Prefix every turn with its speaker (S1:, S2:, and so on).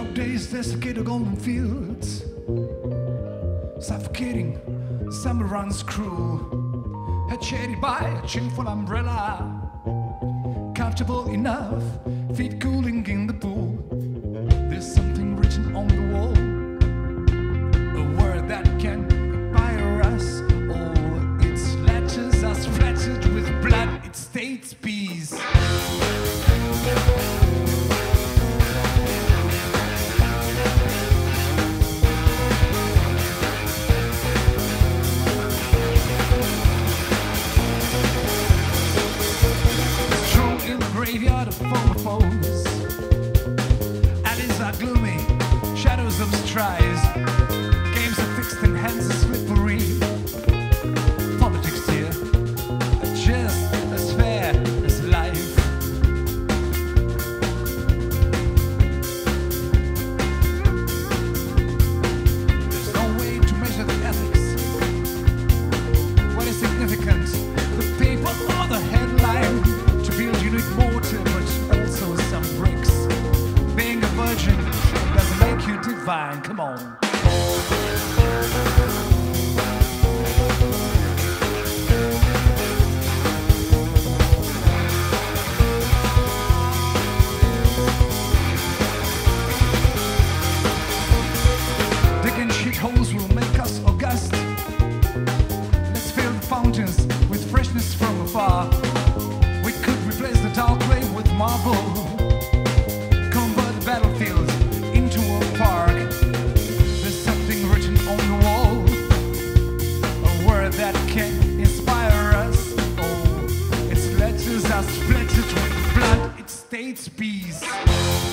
S1: Dog days desiccated golden fields, suffocating summer runs cruel, head shaded by a cheerful umbrella, comfortable enough, feet cooling in the pool. There's something written on the wall, a word that can inspire us. Oh, its letters are splattered with blood, it states peace. Graveyard of former foes, alleys are gloomy, shadows of strife, games are fixed and hands are slippery. Politics here are just as fair as life. There's no way to measure the ethics. What is significant, the paper or the headline? You need mortar, but also some bricks. Being a virgin doesn't make you divine. Come on. Digging shitholes will make us august. Let's fill the fountains with freshness from afar. We could replace the dark gray with marble, convert the battlefield into a park. There's something written on the wall, a word that can inspire us. Oh, its letters are splattered with blood, it states peace.